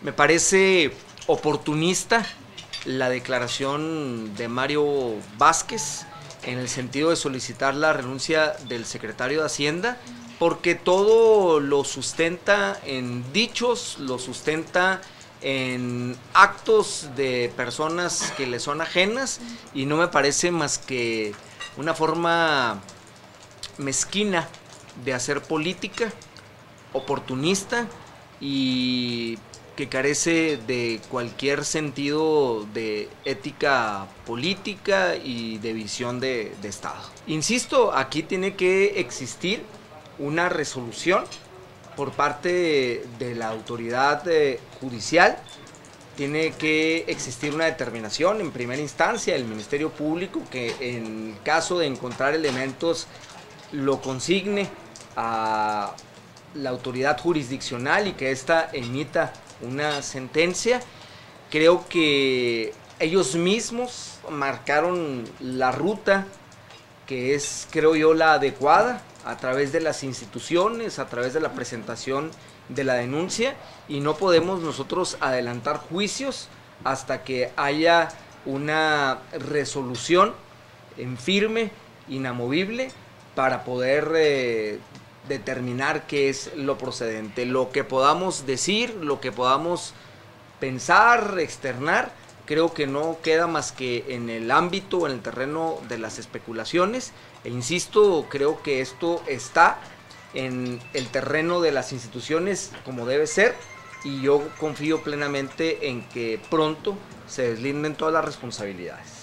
Me parece oportunista la declaración de Mario Vázquez en el sentido de solicitar la renuncia del secretario de Hacienda, porque todo lo sustenta en dichos, lo sustenta en actos de personas que le son ajenas, y no me parece más que una forma mezquina de hacer política, oportunista y que carece de cualquier sentido de ética política y de visión de Estado. Insisto, aquí tiene que existir una resolución por parte de la autoridad judicial, tiene que existir una determinación en primera instancia del Ministerio Público que en caso de encontrar elementos lo consigne a la autoridad jurisdiccional y que ésta emita una sentencia. Creo que ellos mismos marcaron la ruta que es, creo yo, la adecuada a través de las instituciones, a través de la presentación de la denuncia, y no podemos nosotros adelantar juicios hasta que haya una resolución en firme, inamovible, para poder determinar qué es lo procedente. Lo que podamos decir, lo que podamos pensar, externar, creo que no queda más que en el ámbito, en el terreno de las especulaciones, e insisto, creo que esto está en el terreno de las instituciones como debe ser, y yo confío plenamente en que pronto se deslinden todas las responsabilidades.